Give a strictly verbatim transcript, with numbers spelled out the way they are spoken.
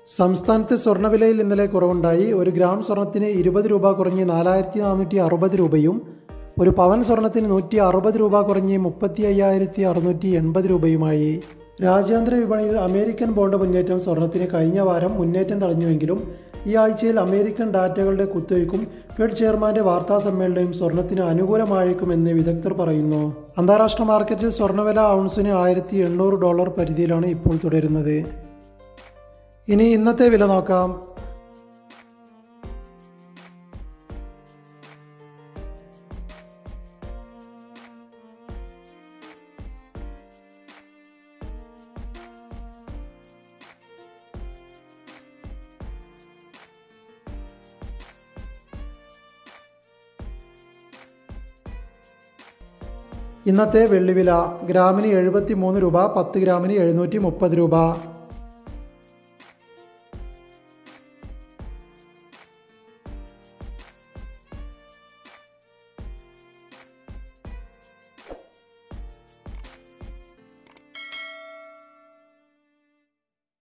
സംസ്ഥാനത്ത് സ്വർണ്ണവിലയിൽ ഇന്നലെ കുറവുണ്ടായി. ഒരു ഗ്രാം സ്വർണത്തിന് ഇരുപത് രൂപ കുറഞ്ഞ് നാലായിരത്തി നാനൂറ്റി അറുപത് രൂപയും ഒരു പവൻ സ്വർണത്തിന് നൂറ്റി അറുപത് രൂപ കുറഞ്ഞ് മുപ്പത്തി അയ്യായിരത്തി അറുന്നൂറ്റി എൺപത് രൂപയുമായി. രാജ്യാന്തര വിപണിയിൽ അമേരിക്കൻ ബോണ്ട് മുന്നേറ്റം സ്വർണത്തിന് കഴിഞ്ഞ വാരം മുന്നേറ്റം തടഞ്ഞുവെങ്കിലും ഈ ആഴ്ചയിൽ അമേരിക്കൻ ഡാറ്റകളുടെ കുത്തൊഴുക്കും ഫെഡ് ചെയർമാന്റെ വാർത്താ സമ്മേളനവും സ്വർണത്തിന് അനുകൂലമായേക്കുമെന്ന് വിദഗ്ധർ പറയുന്നു. അന്താരാഷ്ട്ര മാർക്കറ്റിൽ സ്വർണ്ണവില ഔൺസിന് ആയിരത്തി എണ്ണൂറ് ഡോളർ പരിധിയിലാണ് ഇപ്പോൾ തുടരുന്നത്. ഇനി ഇന്നത്തെ വില നോക്കാം. ഇന്നത്തെ വെള്ളിവില ഗ്രാമിന് എഴുപത്തി മൂന്ന് രൂപ, പത്ത് ഗ്രാമിന് എഴുന്നൂറ്റി മുപ്പത് രൂപ.